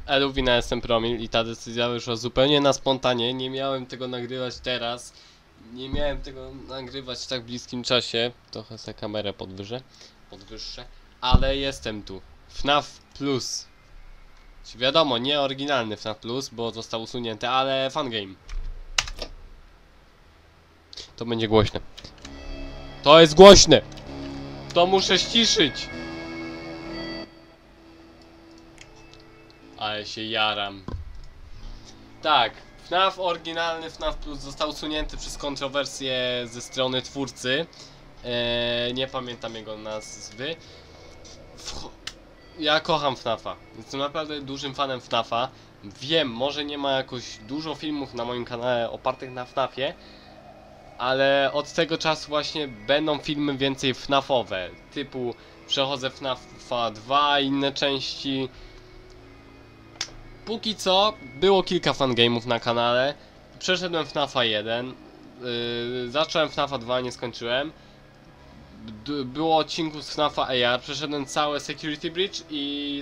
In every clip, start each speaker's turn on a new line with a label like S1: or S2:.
S1: Eluwina, jestem Promil i ta decyzja wyszła zupełnie na spontanie. Nie miałem tego nagrywać teraz. Nie miałem tego nagrywać w tak bliskim czasie. Trochę sobie kamerę podwyższę. Ale jestem tu. FNAF Plus. Wiadomo, nie oryginalny FNAF Plus, bo został usunięty, ale fangame. To będzie głośne. To jest głośne! To muszę ściszyć! Ale się jaram. Tak, FNAF oryginalny FNAF Plus został usunięty przez kontrowersje ze strony twórcy. Nie pamiętam jego nazwy. Ja kocham FNAFa. Jestem naprawdę dużym fanem FNAFa. Wiem, może nie ma jakoś dużo filmów na moim kanale opartych na FNAFie, ale od tego czasu właśnie będą filmy więcej FNAFowe. Typu przechodzę FNAFa 2 i inne części. Póki co było kilka fangame'ów na kanale. Przeszedłem FNAFa 1. Zacząłem FNAFa 2, nie skończyłem. Było odcinków z FNAFa AR. Przeszedłem całe Security Breach i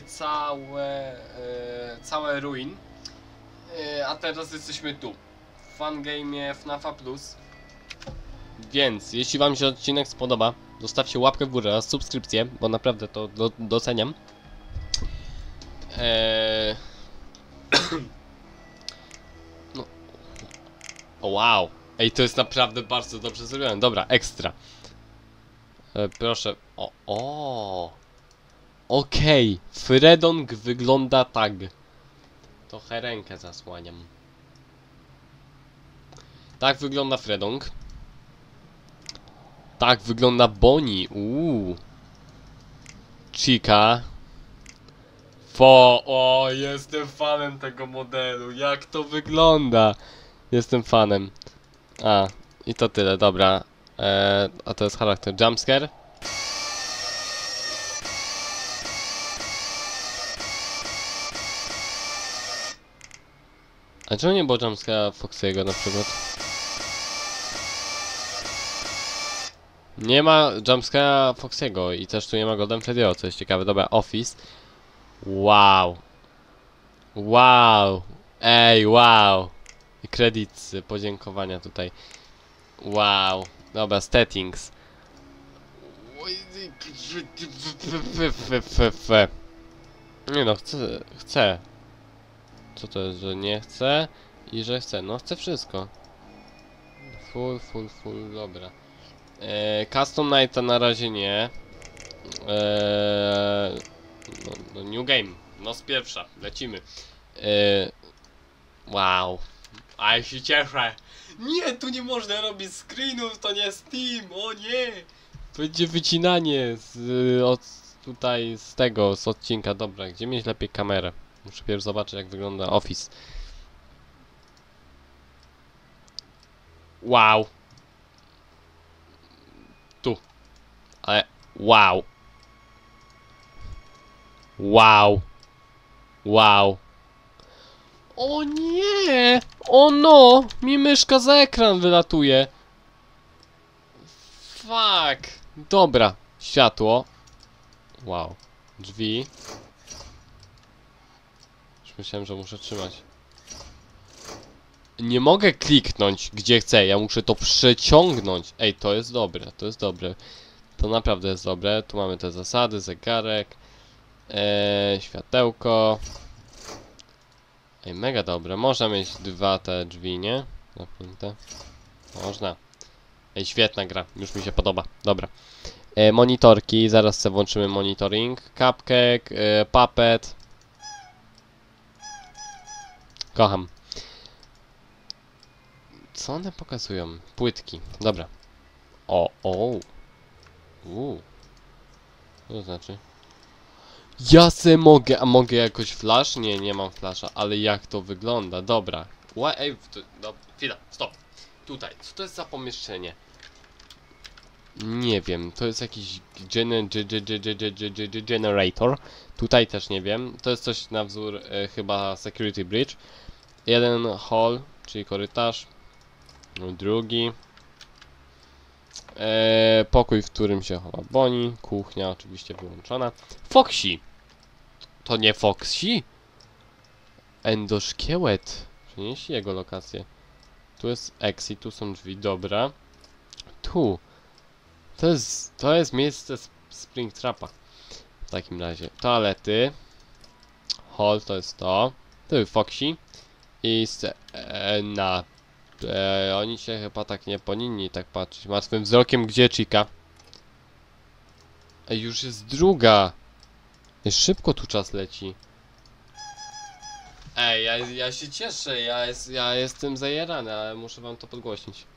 S1: całe Ruin. A teraz jesteśmy tu, w fangame'ie FNAFa Plus. Więc jeśli wam się odcinek spodoba, zostawcie łapkę w górę oraz subskrypcję, bo naprawdę to doceniam. No. O wow. Ej, to jest naprawdę bardzo dobrze zrobione. Dobra, ekstra. Proszę. Okej. Fredong wygląda tak. Trochę rękę zasłaniam. Tak wygląda Fredong. Tak wygląda Bonnie. Chica. O, jestem fanem tego modelu. Jak to wygląda? Jestem fanem. I to tyle, dobra. A to jest charakter jumpscare. A czemu nie było jumpscare'a Foxy'ego na przykład? Nie ma jumpscare'a Foxy'ego i też tu nie ma Golden Freddy'ego, co jest ciekawe. Dobra, Office. Wow. Wow. Ej, wow. I credits, podziękowania tutaj. Wow. Dobra, settings. Nie no, chcę. Co to jest, że nie chcę i że chcę? No chcę wszystko. Full, dobra. Custom Night na razie nie. No, New Game. No z pierwsza, lecimy. Wow. A ja się cieszę. Nie, tu nie można robić screenów, to nie Steam, o nie. Będzie wycinanie tutaj z odcinka. Dobra, gdzie mieć lepiej kamerę? Muszę pierw zobaczyć, jak wygląda Office. Wow. Tu. Ale wow. Wow. Wow. O nie! O no! Mi myszka za ekran wylatuje. Fuck. Dobra. Światło. Wow. Drzwi. Już myślałem, że muszę trzymać. Nie mogę kliknąć gdzie chcę, ja muszę to przeciągnąć. Ej, to jest dobre, to jest dobre. To naprawdę jest dobre. Tu mamy te zasady, zegarek. Światełko. Ej, mega dobre. Można mieć dwa te drzwi, nie? Zamknięte. Można. Ej, świetna gra. Już mi się podoba. Dobra. Monitorki. Zaraz sobie włączymy monitoring. Cupcake. Puppet. Kocham. Co one pokazują? Płytki. Dobra. Co to znaczy? Ja se mogę, a mogę jakoś flash? Nie, nie mam flasha, ale jak to wygląda? Dobra. Ej, chwila, stop. Tutaj, co to jest za pomieszczenie? Nie wiem, to jest jakiś generator. Tutaj też nie wiem. To jest coś na wzór chyba Security Breach. Jeden hall, czyli korytarz. Drugi. Pokój, w którym się chowa Bonnie. Kuchnia oczywiście wyłączona. Foxy! To nie Foxy? Endoszkielet. Przenieśli jego lokację. Tu jest exit, tu są drzwi, dobra. Tu. To jest miejsce Springtrapa. W takim razie. Toalety. Hall to jest to. Tu jest Foxy. I oni się chyba tak nie powinni tak patrzeć. Martwym wzrokiem, gdzie Chica? Ej, już jest druga. Ej, szybko tu czas leci. Ej, ja się cieszę, ja jestem zajarany, ale muszę wam to podgłośnić.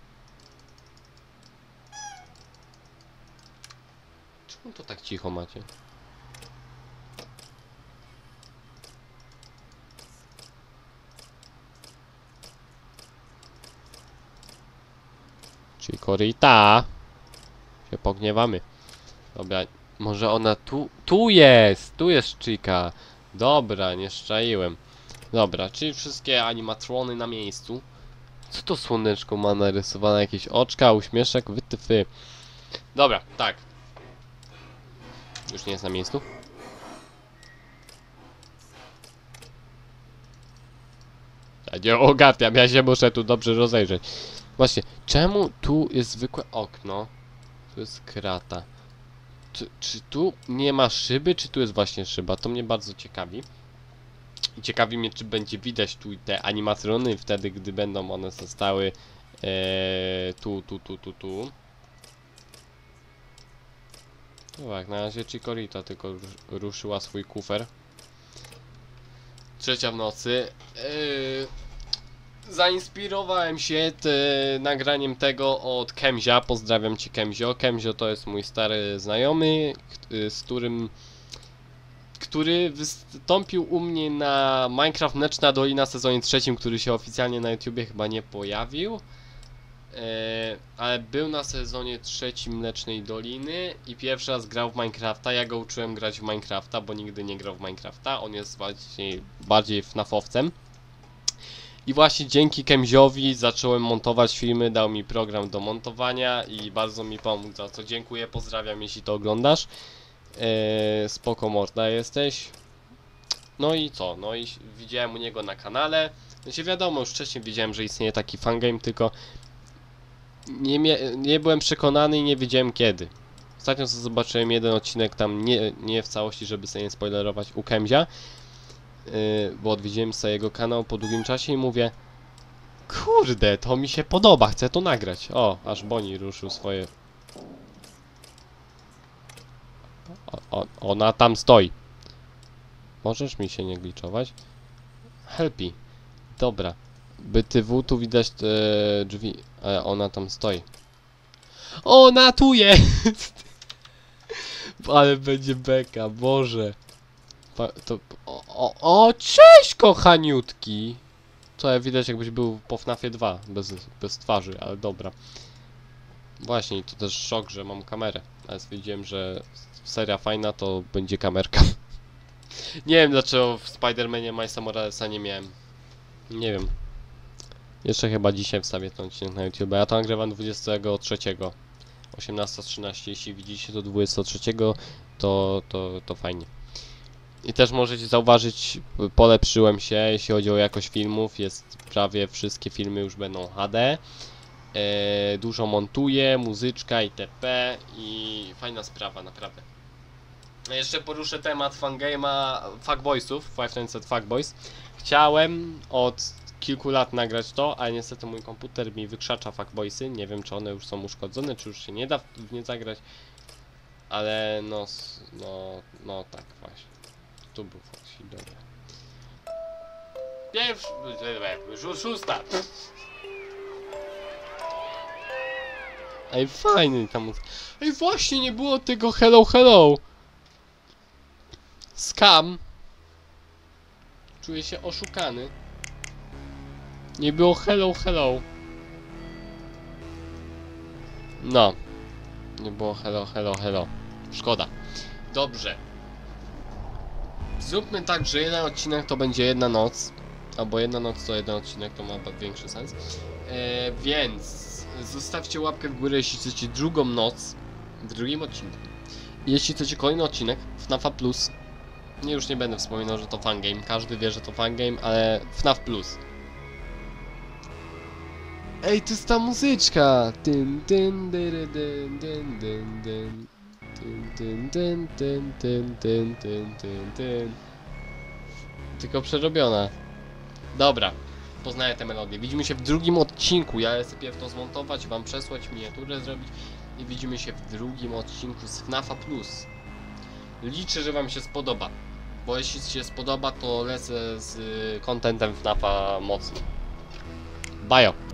S1: Czemu to tak cicho macie? Chikorita. Się pogniewamy. Dobra, może ona tu jest! Tu jest Chica. Dobra, nie szczaiłem. Dobra, czyli wszystkie animatrony na miejscu. Co to słoneczko ma narysowane? Jakieś oczka, uśmieszek? Wytyfy. Dobra, tak. Już nie jest na miejscu. Ja nie ogarniam, ja się muszę tu dobrze rozejrzeć. Właśnie, czemu tu jest zwykłe okno? Tu jest krata. Czy tu nie ma szyby, czy tu jest właśnie szyba? To mnie bardzo ciekawi. I ciekawi mnie, czy będzie widać tu te animatrony wtedy, gdy będą one zostały tu. No tak, na razie Chikorita tylko ruszyła swój kufer. Trzecia w nocy. Zainspirowałem się nagraniem tego od Kemzia. Pozdrawiam cię, Kemzio. Kemzio to jest mój stary znajomy, z który wystąpił u mnie na Minecraft Mleczna Dolina sezonie trzecim, który się oficjalnie na YouTubie chyba nie pojawił. Ale był na sezonie trzecim Mlecznej Doliny i pierwszy raz grał w Minecrafta. Ja go uczyłem grać w Minecrafta, bo nigdy nie grał w Minecrafta. On jest bardziej FNAF-owcem. I właśnie dzięki Kemziowi zacząłem montować filmy, dał mi program do montowania i bardzo mi pomógł, za co dziękuję, pozdrawiam, jeśli to oglądasz. Spoko morda jesteś. No i co? No i widziałem u niego na kanale. Znaczy wiadomo, już wcześniej wiedziałem, że istnieje taki fangame, tylko nie byłem przekonany i nie wiedziałem kiedy. Ostatnio zobaczyłem jeden odcinek tam, nie w całości, żeby sobie nie spoilerować, u Kemzia. Bo odwiedziłem sobie jego kanał po długim czasie i mówię: kurde, to mi się podoba, chcę to nagrać. O, aż Bonnie ruszył swoje... Ona tam stoi. Możesz mi się nie gliczować? Helpi. Dobra. BTW, tu widać te drzwi. Ale ona tam stoi. Ona tu jest! Ale będzie beka, Boże. Cześć, kochaniutki! Co, ja widać, jakbyś był po FNAFie 2, bez twarzy, ale dobra. Właśnie, to też szok, że mam kamerę. Ale stwierdziłem, że seria fajna, to będzie kamerka. Nie wiem, dlaczego w Spider-Manie Milesa Moralesa nie miałem. Nie wiem. Jeszcze chyba dzisiaj wstawię ten odcinek na YouTube. Ja to nagrywam 23. 18:13. Jeśli widzicie to 23, to fajnie. I też możecie zauważyć, polepszyłem się, jeśli chodzi o jakość filmów. Jest prawie wszystkie filmy już będą HD. Dużo montuję, muzyczka itp. I fajna sprawa, naprawdę. Jeszcze poruszę temat fangame'a Fuckboysów, Five Nights at Fuckboys. Chciałem od kilku lat nagrać to, ale niestety mój komputer mi wykrzacza Fuckboysy. Nie wiem, czy one już są uszkodzone, czy już się nie da w nie zagrać. Ale no tak właśnie. Tu był Foxy, dobra. Szósta! Ej, fajny tam. Ej, właśnie nie było tego hello hello. Scam. Czuję się oszukany. Nie było hello hello. No. Nie było hello hello hello. Szkoda. Dobrze. Zróbmy tak, że jeden odcinek to będzie jedna noc. Albo jedna noc to jeden odcinek, to ma większy sens. Więc zostawcie łapkę w górę, jeśli chcecie drugą noc w drugim odcinku. Jeśli chcecie kolejny odcinek FNAFa Plus, Nie, już nie będę wspominał, że to fangame. Każdy wie, że to fangame, ale FNAF Plus. Ej, to jest ta muzyczka! Tyn, tyn, dyry, dyn, dyn, dyn, dyn. Tyn, tyn, tyn, tyn, tyn, tyn, tyn, tyn. Tylko przerobiona. Dobra, poznaję tę melodię. Widzimy się w drugim odcinku. Ja chcę pierw to zmontować, wam przesłać, miniaturę zrobić. I widzimy się w drugim odcinku z FNAFa Plus. Liczę, że wam się spodoba. Bo jeśli się spodoba, to lecę z contentem FNAFa mocno. Bajo!